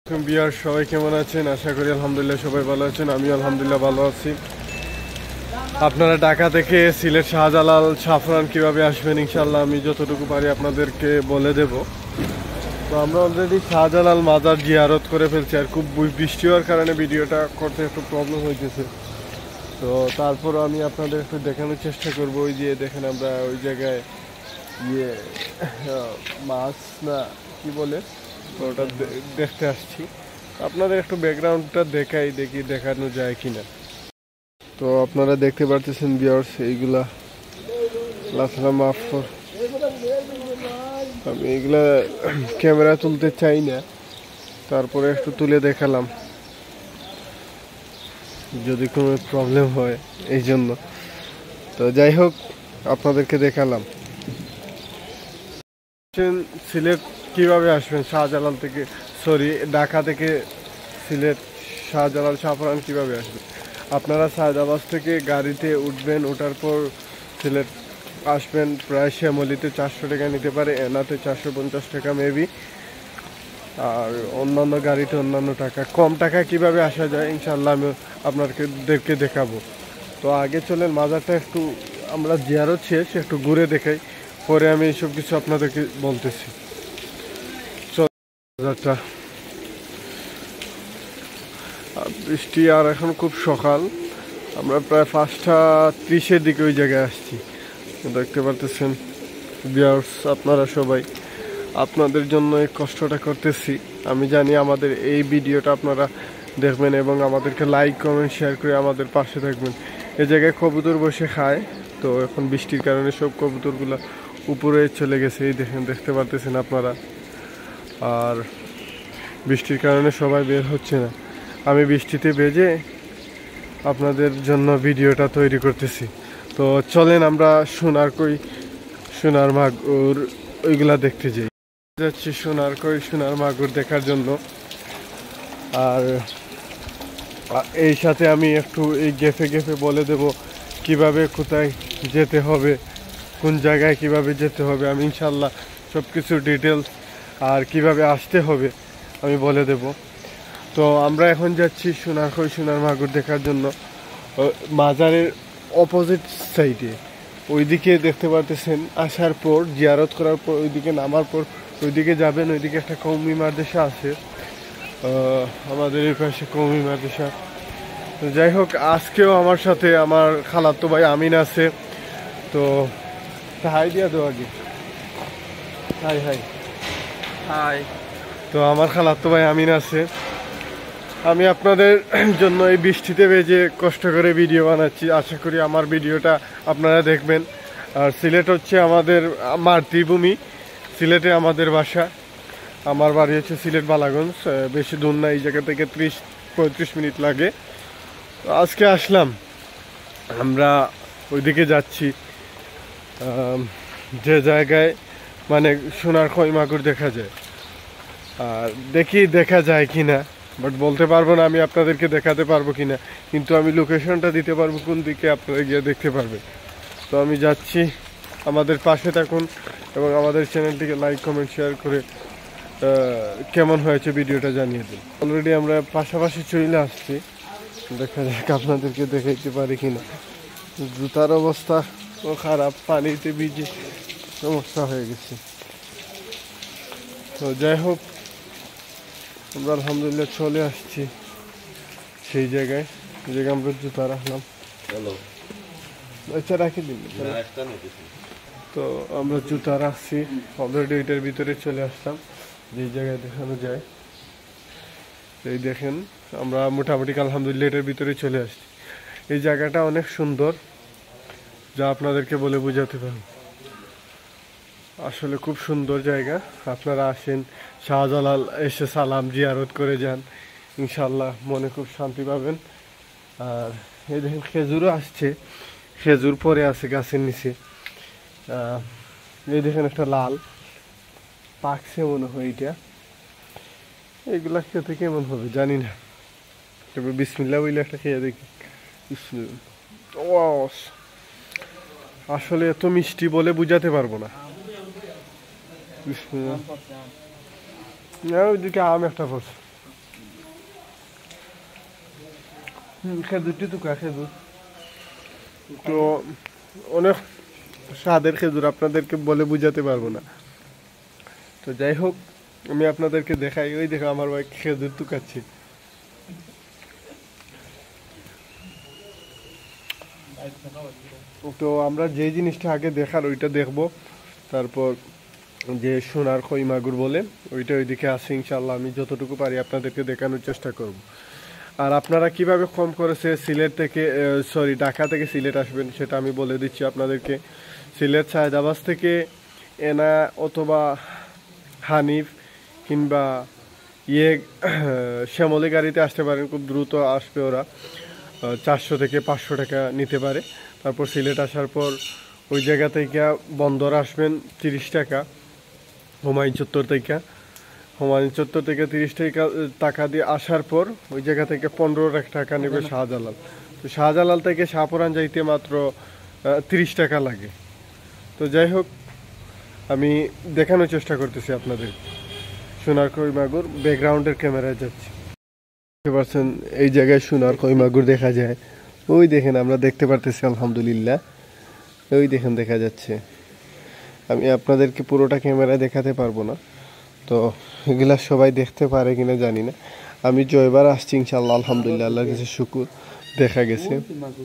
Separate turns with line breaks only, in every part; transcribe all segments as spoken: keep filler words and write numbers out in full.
সবাই কেমন আছেন? আশা করি আলহামদুলিল্লাহ সবাই ভালো আছেন। আমি আলহামদুলিল্লাহ ভালো আছি। আপনারা ঢাকা থেকে সিলেট শাহজালাল জাফরান কিভাবে আসবেন ইনশাআল্লাহ আমি যতটুকু পারি আপনাদেরকে বলে দেব। তো আমরা অলরেডি শাহজালাল মাজার জিয়ারত করে ফেলছি, আর খুব বৃষ্টি হওয়ার কারণে ভিডিওটা করতে একটু প্রবলেম হইতেছে। তো তারপর আমি আপনাদের একটু দেখানোর চেষ্টা করব। ওই যে দেখেন আমরা ওই জায়গায় ইয়ে মাছ না কি বলে ওটা দেখতে আসছি। আপনাদের একটু ব্যাকগ্রাউন্ডটা দেখাই, দেখি দেখানো যায় কিনা। তো আপনারা দেখতে পারতেছেন ভিউয়ার্স, এইগুলা মাফ আমি এইগুলা ক্যামেরা তুলতে চাই না, তারপরে একটু তুলে দেখালাম যদি কোনো প্রবলেম হয় এই জন্য। তো যাই হোক আপনাদেরকে দেখালাম। সিলেট কিভাবে আসবেন শাহজালাল থেকে, সরি ঢাকা থেকে সিলেট শাহজালাল জাফরান কিভাবে আসবেন? আপনারা শাহজাবাজ থেকে গাড়িতে উঠবেন, ওঠার পর সিলেট আসবেন। প্রায় শ্যামলিতে চারশো টাকা নিতে পারে, এনাতে চারশো পঞ্চাশ টাকা মেবি, আর অন্যান্য গাড়িতে অন্যান্য টাকা। কম টাকা কিভাবে আসা যায় ইনশাল্লাহ আমি আপনাদেরকে দেখাবো। তো আগে চলেন মাজারটা একটু আমরা জিয়ারত শেষ একটু ঘুরে দেখাই, পরে আমি এইসব কিছু আপনাদেরকে বলতেছি। মাজারটা বৃষ্টি আর এখন খুব সকাল, আমরা প্রায় পাঁচটা ত্রিশের দিকে ওই জায়গায় আসছি। দেখতে পারতেছেন ভিউয়ার্স, আপনারা সবাই আপনাদের জন্য এই কষ্টটা করতেছি। আমি জানি আমাদের এই ভিডিওটা আপনারা দেখবেন এবং আমাদেরকে লাইক কমেন্ট শেয়ার করে আমাদের পাশে থাকবেন। এই জায়গায় কবুতর বসে খায়, তো এখন বৃষ্টির কারণে সব কবুতরগুলো উপরে চলে গেছে, এই দেখেন দেখতে পারতেছেন আপনারা। আর বৃষ্টির কারণে সবাই বের হচ্ছে না, আমি বৃষ্টিতে ভেজে আপনাদের জন্য ভিডিওটা তৈরি করতেছি। তো চলেন আমরা সোনার কই সোনার মাগুর ওইগুলা দেখতে যাই। যাচ্ছি সোনার কই সোনার মাগুর দেখার জন্য। আর এই সাথে আমি একটু এই গেফে গেফে বলে দেব কিভাবে কোথায় যেতে হবে, কোন জায়গায় কিভাবে যেতে হবে। আমি ইনশাল্লাহ সব কিছু ডিটেলস আর কিভাবে আসতে হবে আমি বলে দেব। তো আমরা এখন যাচ্ছি সোনার কই সোনার মাগুর দেখার জন্য। মাজারের অপোজিট সাইডে ওইদিকে দেখতে পারতেছেন, আসার পর জিয়ারত করার পর ওইদিকে নামার পর ওইদিকে যাবেন, ওইদিকে একটা কওমি মাদ্রাসা আছে আমাদের এই পাশে, কওমি মাদ্রাসা। তো যাই হোক আজকেও আমার সাথে আমার খালাতো ভাই আমিন আছে। তো হাই দিয়া দো আগে, হাই হাই হাই। তো আমার খালাতো ভাই আমিন আছে। আমি আপনাদের জন্য এই বৃষ্টিতে ভেজে কষ্ট করে ভিডিও বানাচ্ছি, আশা করি আমার ভিডিওটা আপনারা দেখবেন। আর সিলেট হচ্ছে আমাদের মাতৃভূমি, সিলেটে আমাদের বাসা। আমার বাড়ি হচ্ছে সিলেট বালাগঞ্জ, বেশি দূর না, এই জায়গা থেকে ত্রিশ পঁয়ত্রিশ মিনিট লাগে। আজকে আসলাম, আমরা ওইদিকে যাচ্ছি যে জায়গায় মানে সোনার কই মাগুর দেখা যায়। আর দেখি দেখা যায় কিনা, বাট বলতে পারবো না আমি আপনাদেরকে দেখাতে পারবো কিনা, কিন্তু আমি লোকেশনটা দিতে পারবো কোন দিকে আপনারা গিয়ে দেখতে পারবেন। তো আমি যাচ্ছি, আমাদের পাশে থাকুন এবং আমাদের চ্যানেলটিকে লাইক কমেন্ট শেয়ার করে কেমন হয়েছে ভিডিওটা জানিয়ে দিন। অলরেডি আমরা পাশাপাশি চলে আসছি, দেখা যাক আপনাদেরকে দেখাইতে পারি কিনা। জুতার অবস্থা ও খারাপ, পানিতে ভিজে সমস্যা হয়ে গেছে। তো যাই হোক আমরা আলহামদুলিল্লাহ চলে আসছি সেই জায়গায়, যে জায়গায় আমরা জুতা রাখলাম। আচ্ছা রাখি দিন। তো আমরা জুতা রাখছি অলরেডি, এটার ভিতরে চলে আসলাম যে জায়গায় দেখানো যায়। এই দেখেন আমরা মোটামুটি আলহামদুলিল্লাহ এটার ভিতরে চলে আসছি। এই জায়গাটা অনেক সুন্দর, যা আপনাদেরকে বলে বোঝাতে পারব। আসলে খুব সুন্দর জায়গা, আপনারা আসেন শাহজালাল এসে সালাম জিয়ারত করে যান, ইনশাল্লাহ মনে খুব শান্তি পাবেন। আর এই দেখেন খেজুরও আসছে, খেজুর পরে আছে গাছের নিচে। এই দেখেন একটা লাল পাকছে মনে হয়, এটা এইগুলা খেতে কেমন হবে জানি না, তবে বিসমিল্লাহ বলে একটা খেয়ে দেখি। আসলে এত মিষ্টি বলে বুঝাতে পারবো না। ওইদিকে আম একটা পড়ছে। খেজুর টুকা খেজুর তো অনেক স্বাদের খেজুর, আপনাদেরকে বলে বুঝাতে পারবো না। তো যাই হোক, আমি আপনাদেরকে দেখাই। ওই দেখো আমার ভাই খেজুর টুকাচ্ছি। তো আমরা যে জিনিসটা আগে দেখার ওইটা দেখবো, তারপর যে সোনার খই মাগুর বলে ওইটা ওইদিকে আছে। ইনশাল্লাহ আমি যতটুকু পারি আপনাদেরকে দেখানোর চেষ্টা করব। আর আপনারা কিভাবে কম করেছে সিলেট থেকে, সরি ঢাকা থেকে সিলেট আসবেন সেটা আমি বলে দিচ্ছি আপনাদেরকে। সিলেট সায়দাবাদ থেকে এনা অথবা হানিফ কিংবা ইয়ে শ্যামলী গাড়িতে আসতে পারেন, খুব দ্রুত আসবে ওরা। চারশো থেকে পাঁচশো টাকা নিতে পারে। তারপর সিলেট আসার পর ওই জায়গা থেকে বন্দর আসবেন তিরিশ টাকা, হুমায়ুন চত্বর থেকে হুমায়ুন চত্বর থেকে তিরিশ টাকা টাকা দিয়ে আসার পর ওই জায়গা থেকে পনেরো টাকা নেবে শাহজালাল। তো শাহজালাল থেকে শাহপুরান যাইতে মাত্র তিরিশ টাকা লাগে। তো যাই হোক, আমি দেখানোর চেষ্টা করতেছি আপনাদের সোনার খই মাগুর। ব্যাকগ্রাউন্ডের ক্যামেরায় যাচ্ছি, দেখতে পাচ্ছেন এই জায়গায় সোনার খই মাগুর দেখা যায়। ওই দেখেন আমরা দেখতে পারতেছি আলহামদুলিল্লাহ, ওই দেখেন দেখা যাচ্ছে। আমি আপনাদেরকে পুরোটা ক্যামেরা দেখাতে পারবো না, তো এগুলা সবাই দেখতে পারে কিনা জানি না। আমি জয়বার আসছি ইনশাল্লাহ, আলহামদুলিল্লাহ, আল্লাহর কাছে শুকুর, দেখা গেছে।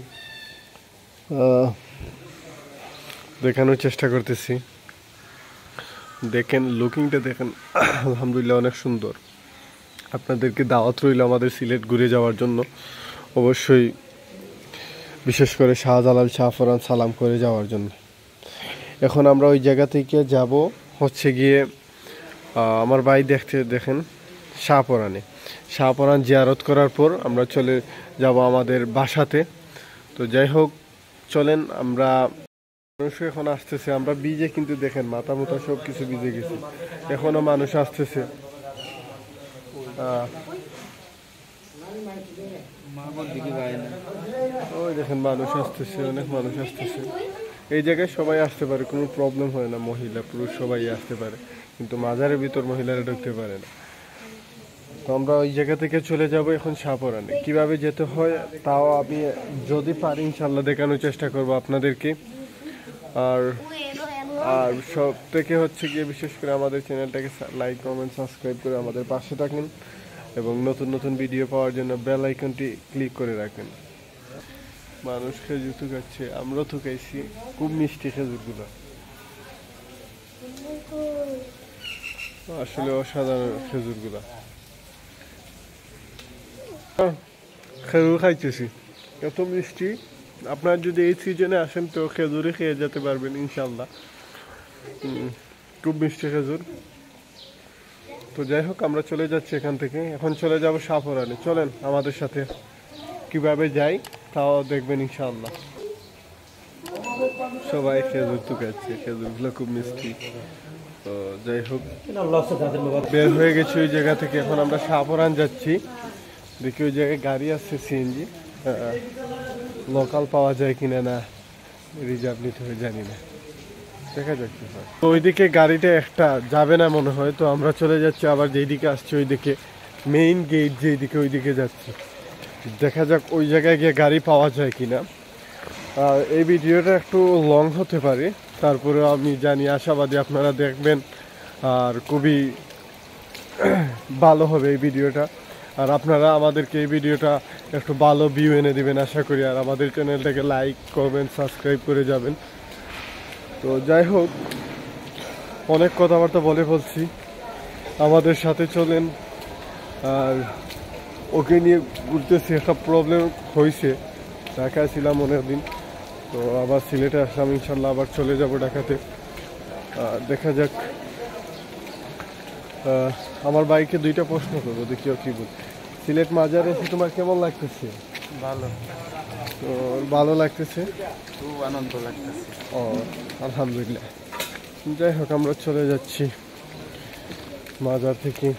দেখানোর চেষ্টা করতেছি, দেখেন লুকিংটা দেখেন, আলহামদুলিল্লাহ অনেক সুন্দর। আপনাদেরকে দাওয়াত রইল আমাদের সিলেট ঘুরে যাওয়ার জন্য, অবশ্যই বিশেষ করে শাহজালাল শাহপুরান সালাম করে যাওয়ার জন্য। এখন আমরা ওই জায়গা থেকে যাব হচ্ছে গিয়ে আমার ভাই দেখতে দেখেন শাহপুরানে। শাহপুরান জিয়ারত করার পর আমরা চলে যাব আমাদের বাসাতে। তো যাই হোক, চলেন। আমরা মানুষ এখন আসতেছে, আমরা বিজে কিন্তু দেখেন মাথা মুথা সব কিছু ভিজে গেছে, এখনো মানুষ আসতেছে। ওই দেখেন মানুষ আসতেছে, অনেক মানুষ আসতেছে। এই জায়গায় সবাই আসতে পারে, কোনো প্রবলেম হয় না, মহিলা পুরুষ সবাই আসতে পারে, কিন্তু মাজারের ভিতর মহিলারা ঢুকতে পারে না। তো আমরা ওই জায়গা থেকে চলে যাব এখন শাহপুরানে। কিভাবে যেতে হয় তাও আমি যদি পারি ইনশাল্লাহ দেখানোর চেষ্টা করব আপনাদেরকে। আর আর সব থেকে হচ্ছে গিয়ে বিশেষ করে আমাদের চ্যানেলটাকে লাইক কমেন্ট সাবস্ক্রাইব করে আমাদের পাশে থাকেন এবং নতুন নতুন ভিডিও পাওয়ার জন্য বেল আইকনটি ক্লিক করে রাখেন। মানুষ খেজুর থুকাচ্ছে, আমরাও থুকাইছি, খুব মিষ্টি খেজুরগুলো, আসলে অসাধারণ খেজুরগুলো। খেজুর খাইতেছি, এত মিষ্টি। আপনারা যদি এই সিজনে আসেন তো খেজুরই খেয়ে যেতে পারবেন ইনশাল্লাহ, খুব মিষ্টি খেজুর। তো যাই হোক, আমরা চলে যাচ্ছি এখান থেকে, এখন চলে যাব শাহপুরানে। চলেন আমাদের সাথে, কিভাবে যাই তাও দেখবেন ইনশাআল্লাহ। সবাই খেজুর টুকাচ্ছে, খেজুরগুলো খুব মিষ্টি। তো যাই হোক, বের হয়ে গেছি ওই জায়গা থেকে। এখন আমরা শাহপুরান যাচ্ছি, দেখি ওই জায়গায় গাড়ি আসছে সিএনজি, লোকাল পাওয়া যায় কিনা, না রিজার্ভ নিতে হয় জানি না, দেখা যাক কি হয়। তো ওইদিকে গাড়িটা একটা যাবে না মনে হয়, তো আমরা চলে যাচ্ছি আবার যেদিকে আসছি ওইদিকে, মেইন গেট যেদিকে ওইদিকে যাচ্ছি। দেখা যাক ওই জায়গায় গিয়ে গাড়ি পাওয়া যায় কিনা। আর এই ভিডিওটা একটু লং হতে পারে, তারপরে আমি জানি আশাবাদী আপনারা দেখবেন আর খুবই ভালো হবে এই ভিডিওটা। আর আপনারা আমাদেরকে এই ভিডিওটা একটু ভালো ভিউ এনে দিবেন আশা করি, আর আমাদের চ্যানেলটাকে লাইক কমেন্ট সাবস্ক্রাইব করে যাবেন। তো যাই হোক, অনেক কথাবার্তা বলে বলছি, আমাদের সাথে চলেন। আর ওকে নিয়ে ঘুরতেছি, একটা প্রবলেম হয়েছে, ঢাকায় ছিলাম অনেক দিন, তো আবার সিলেটে আসলাম, ইনশাল্লাহ আবার চলে যাব ঢাকাতে। দেখা যাক। আমার বাইকে দুইটা প্রশ্ন করবো, দেখিও কি বল। সিলেট মাজারে এসে তোমার কেমন লাগতেছে?
ভালো।
তো ভালো লাগতেছে,
খুব আনন্দ লাগতেছে।
ও আলহামদুলিল্লাহ। যাই হোক, আমরা চলে যাচ্ছি মাজার থেকে।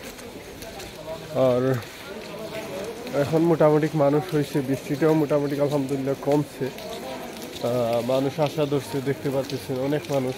আর এখন মোটামুটি মানুষ হয়েছে, বৃষ্টিটাও মোটামুটি আলহামদুলিল্লাহ কমছে, মানুষ আশা ধরছে, দেখতে পাচ্ছেন অনেক মানুষ।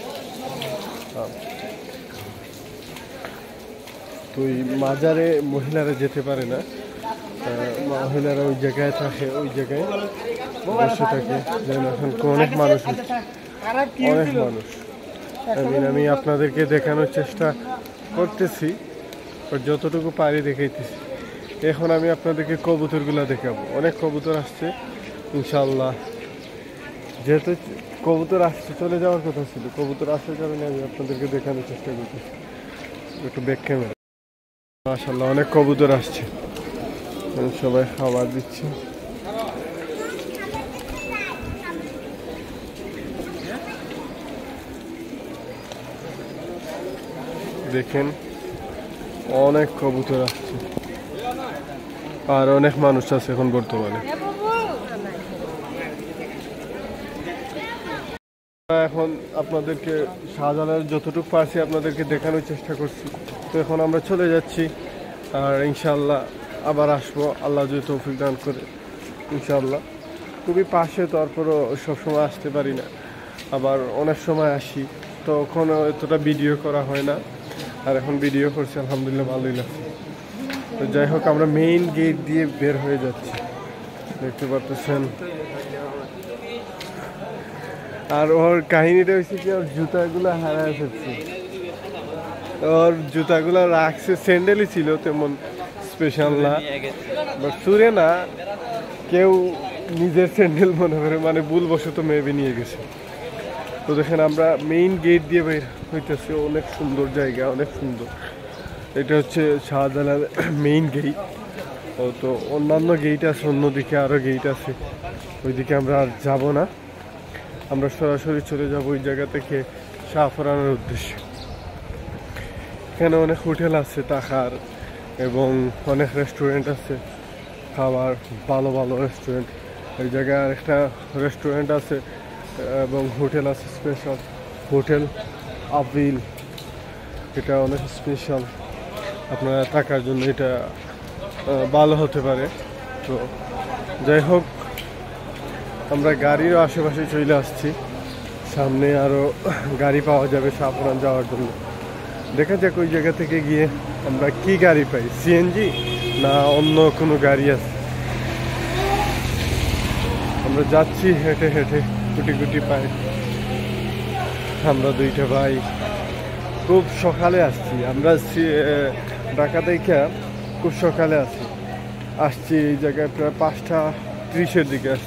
তো এই মাজারে মহিলারা যেতে পারে না, মহিলারা ওই জায়গায় থাকে, ওই জায়গায় বসে থাকে। যেন এখন অনেক মানুষ হচ্ছে, অনেক মানুষ। আমি আমি আপনাদেরকে দেখানোর চেষ্টা করতেছি, যতটুকু পারি দেখাইতেছি। এখন আমি আপনাদেরকে কবুতরগুলো দেখাবো। অনেক কবুতর আসছে ইনশাল্লাহ। যেহেতু কবুতর আসছে, চলে যাওয়ার কথা ছিল, কবুতর আসার কারণে আমি আপনাদেরকে দেখানোর চেষ্টা করতেছি। একটু ব্যাক ক্যামেরা। মাশাআল্লাহ অনেক কবুতর আসছে, সবাই খাবার দিচ্ছে। দেখেন অনেক কবুতর আসছে, আর অনেক মানুষ আছে এখন বর্তমানে। এখন আপনাদেরকে শাহজালালের যতটুকু পারছি আপনাদেরকে দেখানোর চেষ্টা করছি। তো এখন আমরা চলে যাচ্ছি, আর ইনশাল্লাহ আবার আসবো আল্লাহ যদি তৌফিক দান করে। ইনশাল্লাহ খুবই পাশে, তারপরও সবসময় আসতে পারি না, আবার অনেক সময় আসি, তখন এতটা ভিডিও করা হয় না। আর এখন ভিডিও করছি, আলহামদুলিল্লাহ ভালোই লাগছে। তো যাই হোক, আমরা মেইন গেট দিয়ে বের হয়ে যাচ্ছি, দেখতে পাচ্ছেন। আর ওর কাহিনীটা হয়েছে কি, ওর জুতাগুলো হারায় ফেলছে। ওর জুতাগুলো রাখছে, স্যান্ডেলই ছিল, তেমন স্পেশাল না, বাট চুরে না, কেউ নিজের স্যান্ডেল মনে করে, মানে ভুলবশত মেবি নিয়ে গেছে। তো দেখেন আমরা মেইন গেট দিয়ে বের হইতেছি। অনেক সুন্দর জায়গা, অনেক সুন্দর। এটা হচ্ছে শাহজালাল মেইন গেট। ও তো অন্যান্য গেট আছে, অন্যদিকে আরও গেট আছে, ওইদিকে আমরা আর যাবো না। আমরা সরাসরি চলে যাব ওই জায়গা থেকে শাহফরানের উদ্দেশ্যে। এখানে অনেক হোটেল আছে থাকার, এবং অনেক রেস্টুরেন্ট আছে খাবার, ভালো ভালো রেস্টুরেন্ট। এই জায়গায় আরেকটা রেস্টুরেন্ট আছে এবং হোটেল আছে স্পেশাল, হোটেল আবিল। এটা অনেক স্পেশাল, আপনারা থাকার জন্য এটা ভালো হতে পারে। তো যাই হোক, আমরা গাড়ির আশেপাশে চলে আসছি, সামনে আরও গাড়ি পাওয়া যাবে শাহপুরান যাওয়ার জন্য। দেখা যাক ওই জায়গা থেকে গিয়ে আমরা কি গাড়ি পাই, সিএনজি না অন্য কোনো গাড়ি আছে। আমরা যাচ্ছি হেঁটে হেঁটে, কুটি কুটি পাই। আমরা দুইটা ভাই খুব সকালে আসছি, আমরা ঢাকা থেকে খুব সকালে আসছি আসছি এই জায়গায় প্রায় পাঁচটা ত্রিশের দিকে আসছি।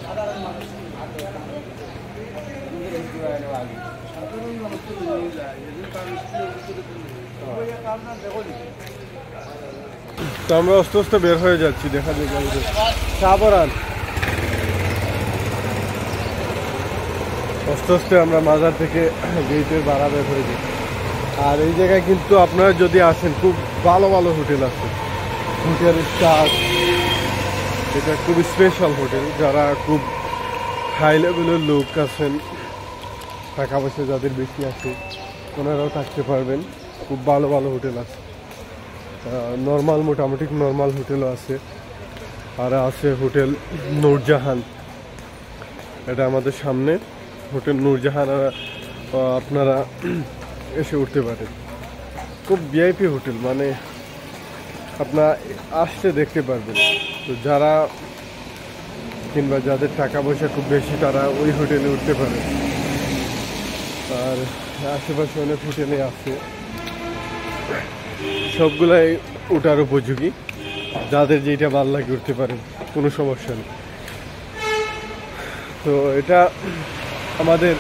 তো আমরা আস্তে আস্তে বের হয়ে যাচ্ছি, দেখা যায় শাহপুরান। আস্তে আস্তে আমরা মাজার থেকে গেটের বাড়া বের হয়ে যাই। আর এই জায়গায় কিন্তু আপনারা যদি আসেন, খুব ভালো ভালো হোটেল আছে। হোটেল স্টার, এটা খুব স্পেশাল হোটেল। যারা খুব হাই লেভেলের লোক আছেন, টাকা পয়সা যাদের বেশি আছে, ওনারাও থাকতে পারবেন। খুব ভালো ভালো হোটেল আছে, নর্মাল মোটামুটি নর্মাল হোটেলও আছে। আর আছে হোটেল নূরজাহান, এটা আমাদের সামনে হোটেল নূরজাহান। আপনারা এসে উঠতে পারেন, খুব ভিআইপি হোটেল, মানে আপনারা আসতে দেখতে পারবেন। তো যারা কিংবা যাদের টাকা পয়সা খুব বেশি, তারা ওই হোটেলে উঠতে পারে। আর আশেপাশে অনেক হোটেলে আছে, সবগুলাই ওঠার উপযোগী। যাদের যেটা ভালো লাগে উঠতে পারেন, কোনো সমস্যা নেই। তো এটা আমাদের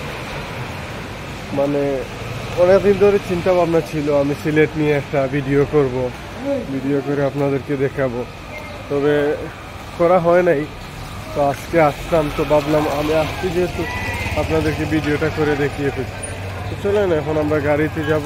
মানে অনেকদিন ধরে চিন্তা ভাবনা ছিল, আমি সিলেট নিয়ে একটা ভিডিও করব, ভিডিও করে আপনাদেরকে দেখাবো, তবে করা হয় নাই। তো আজকে আসলাম, তো ভাবলাম আমি আসছি যেহেতু আপনাদেরকে ভিডিওটা করে দেখিয়ে ফেলছি। তো চলেন এখন আমরা গাড়িতে যাব।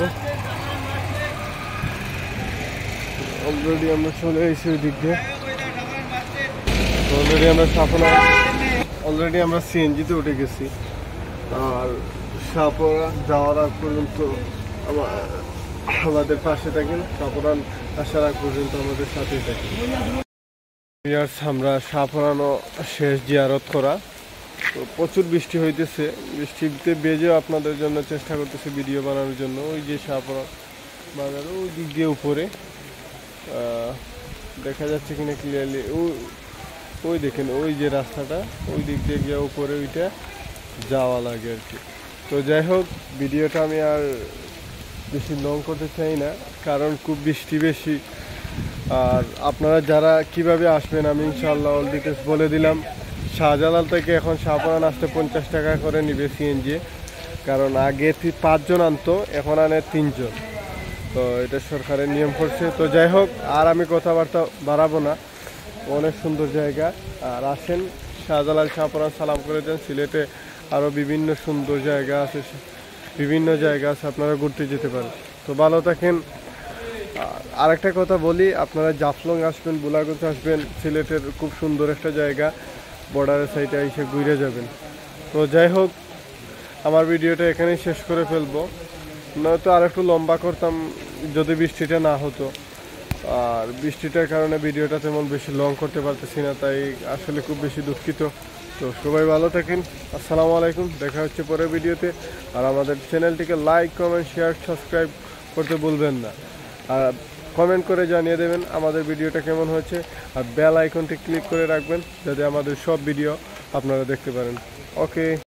অলরেডি আমরা চলে এসেছি ওই দিক দিয়ে। অলরেডি আমরা শাহপুরা অলরেডি আমরা সিএনজিতে উঠে গেছি। আর শাহপুরা যাওয়ার আগ পর্যন্ত আমাদের পাশে থাকেন, শাহপুরান আসার আগ পর্যন্ত আমাদের সাথেই থাকেন। আমরা শাহপুরানো শেষ জিয়ারত করা, তো প্রচুর বৃষ্টি হইতেছে, বৃষ্টিতে বেজেও আপনাদের জন্য চেষ্টা করতেছে ভিডিও বানানোর জন্য। ওই যে শাহপুরা বাজার ওই দিক দিয়ে উপরে দেখা যাচ্ছে কিনা ক্লিয়ারলি, ওই ওই দেখেন ওই যে রাস্তাটা, ওই দিক দিয়ে গিয়ে উপরে ওইটা যাওয়া লাগে আর কি। তো যাই হোক, ভিডিওটা আমি আর বেশি লং করতে চাই না, কারণ খুব বৃষ্টি বেশি। আর আপনারা যারা কিভাবে আসবেন আমি ইনশাআল্লাহ অল ডিটেলস বলে দিলাম। শাহজালাল থেকে এখন শাহপরান আসতে পঞ্চাশ টাকা করে নিবে সিএনজি, কারণ আগে পাঁচজন আনতো, এখন আনে তিনজন। তো এটা সরকারের নিয়ম করছে। তো যাই হোক, আর আমি কথাবার্তা বাড়াবো না, অনেক সুন্দর জায়গা। আর আসেন শাহজালাল শাহপরান সালাম করে দেন। সিলেটে আরও বিভিন্ন সুন্দর জায়গা আছে, বিভিন্ন জায়গা আছে, আপনারা ঘুরতে যেতে পারেন। তো ভালো থাকেন। আর একটা কথা বলি, আপনারা জাফলং আসবেন, বুলাগঞ্জ আসবেন, সিলেটের খুব সুন্দর একটা জায়গা, বর্ডারের সাইডে এসে ঘুরে যাবেন। তো যাই হোক, আমার ভিডিওটা এখানেই শেষ করে ফেলবো, নয়তো আর একটু লম্বা করতাম যদি বৃষ্টিটা না হতো। আর বৃষ্টিটার কারণে ভিডিওটা তেমন বেশি লং করতে পারতেছি না, তাই আসলে খুব বেশি দুঃখিত। তো সবাই ভালো থাকেন, আসসালামু আলাইকুম, দেখা হচ্ছে পরের ভিডিওতে। আর আমাদের চ্যানেলটিকে লাইক, কমেন্ট, শেয়ার, সাবস্ক্রাইব করতে ভুলবেন না। আর কমেন্ট করে জানিয়ে দেবেন আমাদের ভিডিওটা কেমন হয়েছে। আর বেল আইকনটি ক্লিক করে রাখবেন যাতে আমাদের সব ভিডিও আপনারা দেখতে পারেন। ওকে।